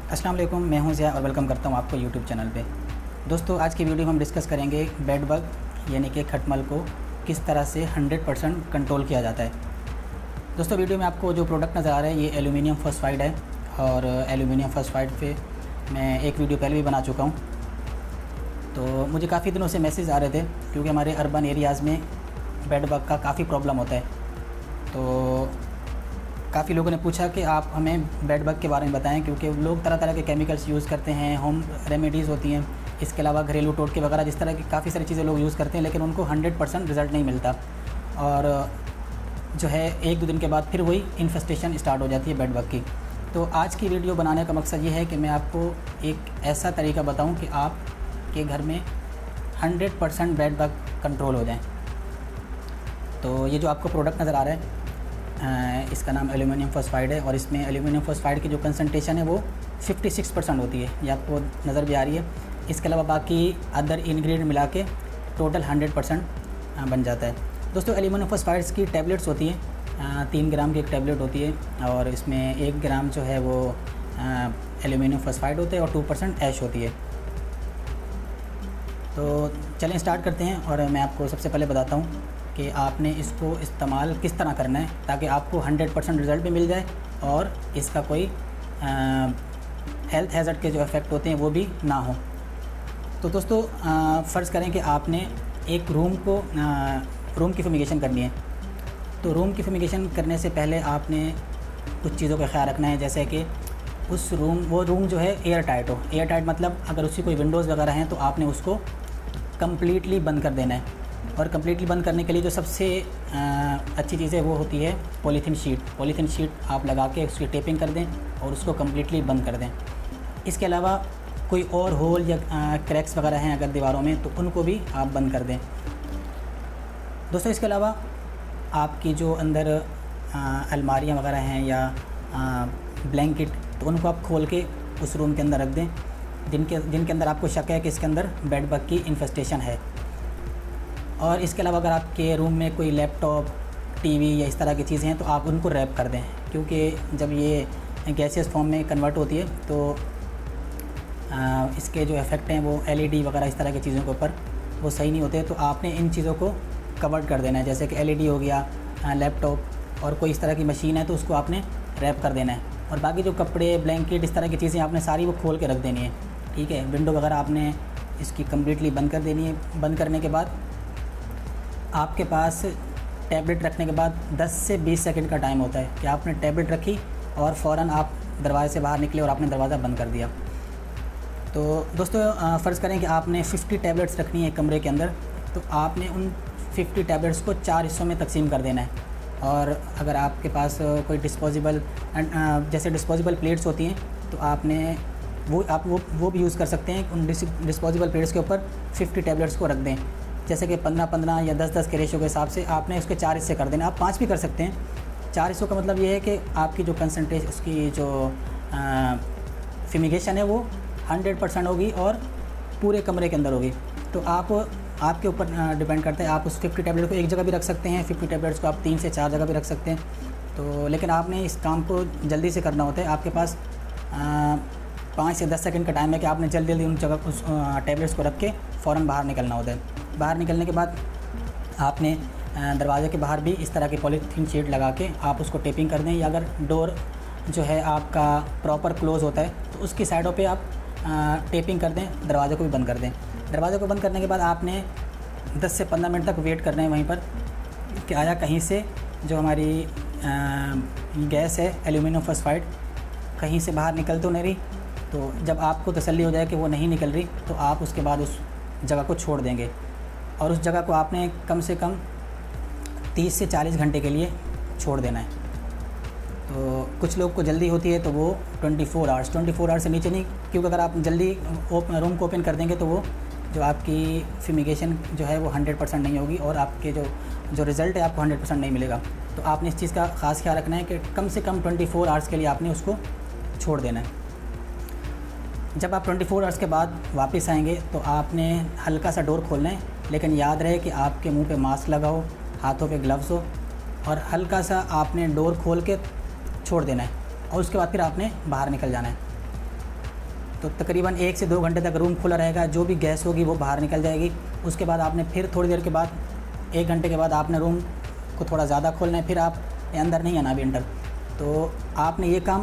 अस्सलाम वालेकुम, मैं हूं ज़िया और वेलकम करता हूं आपको यूट्यूब चैनल पे। दोस्तों, आज की वीडियो में हम डिस्कस करेंगे बेड बग यानी कि खटमल को किस तरह से 100% कंट्रोल किया जाता है। दोस्तों, वीडियो में आपको जो प्रोडक्ट नज़र आ रहा है ये एल्यूमिनियम फॉस्फाइड है और एल्यूमिनियम फॉस्फाइड पे मैं एक वीडियो पहले भी बना चुका हूँ। तो मुझे काफ़ी दिनों से मैसेज आ रहे थे क्योंकि हमारे अर्बन एरियाज़ में बेड बग का काफ़ी प्रॉब्लम होता है। तो काफ़ी लोगों ने पूछा कि आप हमें बेड बग के बारे में बताएं, क्योंकि लोग तरह तरह के केमिकल्स यूज़ करते हैं, होम रेमेडीज़ होती हैं, इसके अलावा घरेलू टोटके वगैरह जिस तरह की काफ़ी सारी चीज़ें लोग यूज़ करते हैं, लेकिन उनको 100% रिज़ल्ट नहीं मिलता और जो है 1-2 दिन के बाद फिर वही इन्फेस्टेशन स्टार्ट हो जाती है बेड बग की। तो आज की वीडियो बनाने का मकसद ये है कि मैं आपको एक ऐसा तरीका बताऊँ कि आपके घर में 100% बेड बग कंट्रोल हो जाए। तो ये जो आपको प्रोडक्ट नज़र आ रहा है इसका नाम एल्यूमिनियम फॉस्फाइड है और इसमें एल्यूमिनियम फॉस्फाइड की जो कंसंट्रेशन है वो 56% होती है, ये आपको नज़र भी आ रही है। इसके अलावा बाकी अदर इंग्रेडिएंट मिला के टोटल 100% बन जाता है। दोस्तों, एल्यूमिनियम फॉस्फाइड्स की टैबलेट्स होती हैं, 3 ग्राम की एक टैबलेट होती है और इसमें 1 ग्राम जो है वो एल्यूमिनियम फॉस्फाइड होता है और 2% ऐश होती है। तो चलें स्टार्ट करते हैं और मैं आपको सबसे पहले बताता हूँ कि आपने इसको इस्तेमाल किस तरह करना है ताकि आपको 100% रिज़ल्ट भी मिल जाए और इसका कोई हेल्थ हैज़र्ड के जो इफ़ेक्ट होते हैं वो भी ना हो। तो दोस्तों, फ़र्ज़ करें कि आपने एक रूम की फुमिगेशन करनी है। तो रूम की फुमिगेशन करने से पहले आपने कुछ चीज़ों का ख्याल रखना है, जैसे कि वो रूम जो है एयर टाइट हो। एयर टाइट मतलब अगर उसकी कोई विंडोज़ वगैरह हैं तो आपने उसको कम्प्लीटली बंद कर देना है। और कम्प्लीटली बंद करने के लिए जो सबसे अच्छी चीज़ है वो होती है पॉलीथीन शीट। पॉलीथीन शीट आप लगा के उसकी टेपिंग कर दें और उसको कम्प्लीटली बंद कर दें। इसके अलावा कोई और होल या क्रैक्स वगैरह हैं अगर दीवारों में तो उनको भी आप बंद कर दें। दोस्तों, इसके अलावा आपकी जो अंदर अलमारियाँ वगैरह हैं या ब्लैंकेट, तो उनको आप खोल के उस रूम के अंदर रख दें जिनके अंदर आपको शक है कि इसके अंदर बेड बग की इन्फेस्टेशन है। और इसके अलावा अगर आपके रूम में कोई लैपटॉप, टीवी या इस तरह की चीज़ें हैं तो आप उनको रैप कर दें, क्योंकि जब ये गैसियस फॉर्म में कन्वर्ट होती है तो इसके जो इफ़ेक्ट हैं वो एलईडी वगैरह इस तरह की चीज़ों के ऊपर वो सही नहीं होते। तो आपने इन चीज़ों को कवर कर देना है, जैसे कि एलईडी हो गया, लैपटॉप और कोई इस तरह की मशीन है तो उसको आपने रैप कर देना है। और बाकी जो कपड़े, ब्लैंकेट इस तरह की चीज़ें आपने सारी वो खोल के रख देनी है, ठीक है। विंडो वगैरह आपने इसकी कम्प्लीटली बंद कर देनी है। बंद करने के बाद आपके पास टैबलेट रखने के बाद 10 से 20 सेकंड का टाइम होता है कि आपने टैबलेट रखी और फ़ौरन आप दरवाज़े से बाहर निकले और आपने दरवाज़ा बंद कर दिया। तो दोस्तों, फ़र्ज़ करें कि आपने 50 टैबलेट्स रखनी है कमरे के अंदर, तो आपने उन 50 टैबलेट्स को 4 हिस्सों में तकसीम कर देना है। और अगर आपके पास कोई डिस्पोजेबल जैसे डिस्पोजेबल प्लेट्स होती हैं तो आपने वो भी यूज़ कर सकते हैं। उन डिस्पोजेबल प्लेट्स के ऊपर 50 टैबलेट्स को रख दें, जैसे कि 15-15 या 10-10 के रेशो के हिसाब से आपने उसके 4 हिस्से कर देना। आप 5 भी कर सकते हैं। 4 हिस्सों का मतलब ये है कि आपकी जो कंसंट्रेशन, उसकी जो फिमिगेशन है वो 100% होगी और पूरे कमरे के अंदर होगी। तो आपके ऊपर डिपेंड करता है। आप उस 50 टैबलेट को एक जगह भी रख सकते हैं, 50 टैबलेट्स को आप 3 से 4 जगह भी रख सकते हैं। तो लेकिन आपने इस काम को जल्दी से करना होता है। आपके पास 5 से 10 सेकंड का टाइम है कि आपने जल्दी उन जगह उस टैबलेट्स को रख के फ़ौरन बाहर निकलना होता है। बाहर निकलने के बाद आपने दरवाज़े के बाहर भी इस तरह की पॉलीथीन शीट लगा के आप उसको टेपिंग कर दें, या अगर डोर जो है आपका प्रॉपर क्लोज़ होता है तो उसकी साइडों पे आप टेपिंग कर दें, दरवाज़े को भी बंद कर दें। दरवाज़े को बंद करने के बाद आपने 10 से 15 मिनट तक वेट करना है वहीं पर कि आया कहीं से जो हमारी गैस है एल्यूमिनियम फॉस्फाइड कहीं से बाहर निकल तो नहीं रही। तो जब आपको तसल्ली हो जाए कि वो नहीं निकल रही तो आप उसके बाद उस जगह को छोड़ देंगे और उस जगह को आपने कम से कम 30 से 40 घंटे के लिए छोड़ देना है। तो कुछ लोग को जल्दी होती है तो वो 24 आवर्स से नीचे नहीं, क्योंकि अगर आप जल्दी रूम को ओपन कर देंगे तो वो जो आपकी फिमिगेशन जो है वो 100% नहीं होगी और आपके जो रिज़ल्ट है आपको 100% नहीं मिलेगा। तो आपने इस चीज़ का ख़ास ख्याल रखना है कि कम से कम 24 आवर्स के लिए आपने उसको छोड़ देना है। जब आप 24 आवर्स के बाद वापस आएंगे तो आपने हल्का सा डोर खोलना है, लेकिन याद रहे कि आपके मुंह पे मास्क लगा हो, हाथों पे ग्लव्स हो और हल्का सा आपने डोर खोल के छोड़ देना है और उसके बाद फिर आपने बाहर निकल जाना है। तो तकरीबन 1 से 2 घंटे तक रूम खुला रहेगा, जो भी गैस होगी वो बाहर निकल जाएगी। उसके बाद आपने फिर थोड़ी देर के बाद 1 घंटे के बाद आपने रूम को थोड़ा ज़्यादा खोलना है, फिर आप अंदर नहीं आना अभी अंदर। तो आपने ये काम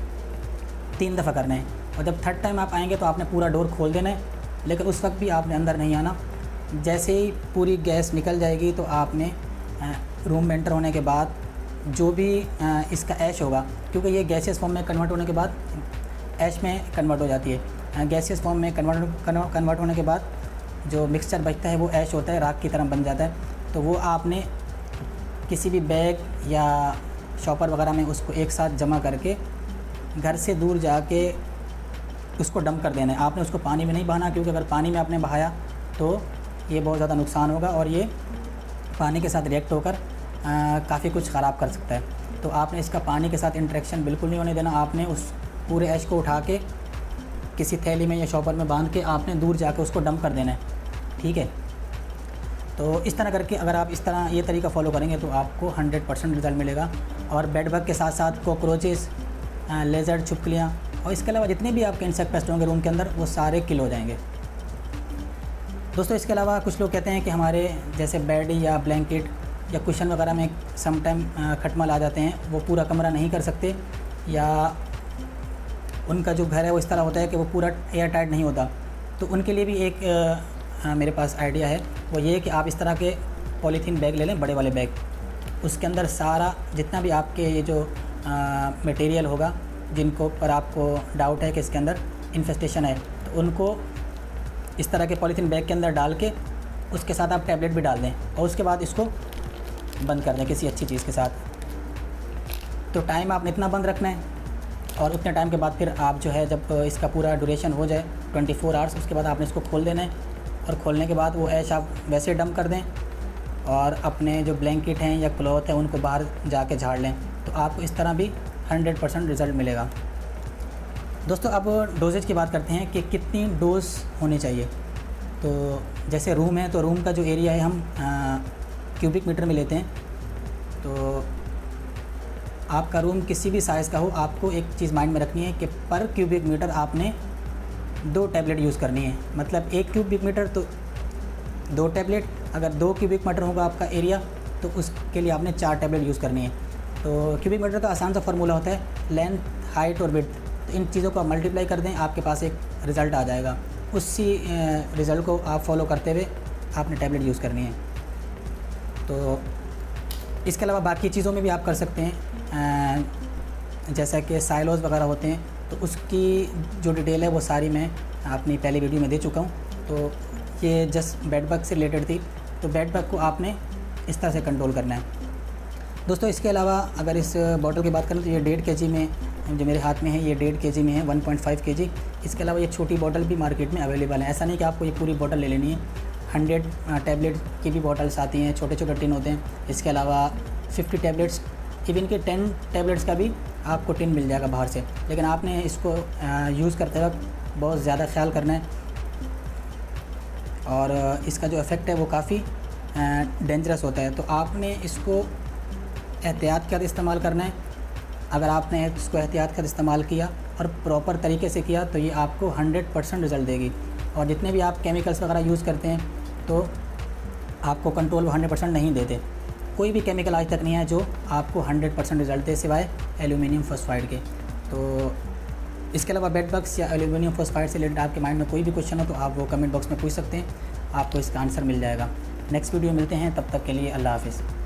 3 दफ़ा करना है, और जब 3rd टाइम आप आएंगे तो आपने पूरा डोर खोल देना है, लेकिन उस वक्त भी आपने अंदर नहीं आना। जैसे ही पूरी गैस निकल जाएगी तो आपने रूम में एंटर होने के बाद जो भी इसका ऐश होगा, क्योंकि ये गैसियस फॉर्म में कन्वर्ट होने के बाद ऐश में कन्वर्ट हो जाती है। गैसियस फॉर्म में कन्वर्ट होने के बाद जो मिक्सचर बचता है वो ऐश होता है, राख की तरह बन जाता है। तो वो आपने किसी भी बैग या शॉपर वगैरह में उसको एक साथ जमा करके घर से दूर जाके उसको डंप कर देना है। आपने उसको पानी में नहीं बहाना, क्योंकि अगर पानी में आपने बहाया तो ये बहुत ज़्यादा नुकसान होगा और ये पानी के साथ रिएक्ट होकर काफ़ी कुछ ख़राब कर सकता है। तो आपने इसका पानी के साथ इंटरेक्शन बिल्कुल नहीं होने देना। आपने उस पूरे ऐश को उठा के किसी थैली में या शॉपर में बांध के आपने दूर जाके उसको डंप कर देना है, ठीक है। तो इस तरह करके अगर आप इस तरह ये तरीका फॉलो करेंगे तो आपको 100% रिज़ल्ट मिलेगा। और बेड बग के साथ साथ कॉकरोचेस, लेज़र्ड, छिपकलियाँ और इसके अलावा जितने भी आपके इंसेक्ट पेस्ट होंगे रूम के अंदर वो सारे किल हो जाएंगे। दोस्तों इसके अलावा कुछ लोग कहते हैं कि हमारे जैसे बेड या ब्लैंकेट या कुशन वगैरह में सम टाइम खटमल आ जाते हैं, वो पूरा कमरा नहीं कर सकते, या उनका जो घर है वो इस तरह होता है कि वो पूरा एयर टाइट नहीं होता। तो उनके लिए भी एक मेरे पास आइडिया है, वो ये कि आप इस तरह के पॉलीथीन बैग ले लें, बड़े वाले बैग। उसके अंदर सारा जितना भी आपके ये जो मटेरियल होगा जिनको पर आपको डाउट है कि इसके अंदर इन्फेस्टेशन है, तो उनको इस तरह के पॉलीथीन बैग के अंदर डाल के उसके साथ आप टैबलेट भी डाल दें और उसके बाद इसको बंद कर दें किसी अच्छी चीज़ के साथ। तो टाइम आपने इतना बंद रखना है और उतने टाइम के बाद फिर आप जो है जब इसका पूरा ड्यूरेशन हो जाए 24 आवर्स, उसके बाद आपने इसको खोल देना है और खोलने के बाद वो ऐश आप वैसे डंप कर दें और अपने जो ब्लैंकेट हैं या क्लॉथ है उनको बाहर जाके झाड़ लें। तो आपको इस तरह भी 100% रिज़ल्ट मिलेगा। दोस्तों अब डोजेज की बात करते हैं कि कितनी डोज होनी चाहिए। तो जैसे रूम है तो रूम का जो एरिया है हम क्यूबिक मीटर में लेते हैं। तो आपका रूम किसी भी साइज़ का हो, आपको एक चीज़ माइंड में रखनी है कि पर क्यूबिक मीटर आपने 2 टैबलेट यूज़ करनी है। मतलब 1 क्यूबिक मीटर तो 2 टैबलेट, अगर 2 क्यूबिक मीटर होगा आपका एरिया तो उसके लिए आपने 4 टैबलेट यूज़ करनी है। तो क्यूबिक मीटर का आसान सा फार्मूला होता है लेंथ, हाइट और विड्थ। तो इन चीज़ों को आप मल्टीप्लाई कर दें, आपके पास एक रिज़ल्ट आ जाएगा। उसी रिज़ल्ट को आप फॉलो करते हुए आपने टैबलेट यूज़ करनी है। तो इसके अलावा बाकी चीज़ों में भी आप कर सकते हैं, जैसा कि साइलोज़ वगैरह होते हैं, तो उसकी जो डिटेल है वो सारी मैं अपनी पहली वीडियो में दे चुका हूँ। तो ये जस्ट बेड बग से रिलेटेड थी। तो बेड बग को आपने इस तरह से कंट्रोल करना है। दोस्तों इसके अलावा अगर इस बॉटल की बात करें तो ये 1.5 kg में जो मेरे हाथ में है, ये 1.5 kg में है, 1.5 kg। इसके अलावा ये छोटी बॉटल भी मार्केट में अवेलेबल है। ऐसा नहीं कि आपको ये पूरी बॉटल ले लेनी है। 100 टैबलेट की भी बॉटल्स आती हैं, छोटे छोटे टिन होते हैं। इसके अलावा 50 टैबलेट्स, इवन के 10 टैबलेट्स का भी आपको टिन मिल जाएगा बाहर से। लेकिन आपने इसको यूज़ करते वक्त बहुत ज़्यादा ख्याल करना है और इसका जो इफ़ेक्ट है वो काफ़ी डेंजरस होता है। तो आपने इसको एहतियात के साथ इस्तेमाल करना है। अगर आपने इसको एहतियात के साथ इस्तेमाल किया और प्रॉपर तरीके से किया तो ये आपको 100% रिज़ल्ट देगी। और जितने भी आप केमिकल्स वगैरह यूज़ करते हैं तो आपको कंट्रोल वो 100% नहीं देते। कोई भी केमिकल आज तक नहीं है जो आपको 100% रिज़ल्ट दे सिवाय एल्यूमिनियम फॉस्फाइड के। तो इसके अलावा बेड बग्स या एल्यूमिनियम फॉस्फाइड से रिलेटेड आपके माइंड में कोई भी क्वेश्चन हो तो आप वो कमेंट बॉक्स में पूछ सकते हैं, आपको इसका आंसर मिल जाएगा। नेक्स्ट वीडियो मिलते हैं, तब तक के लिए अल्लाह हाफ़िज़।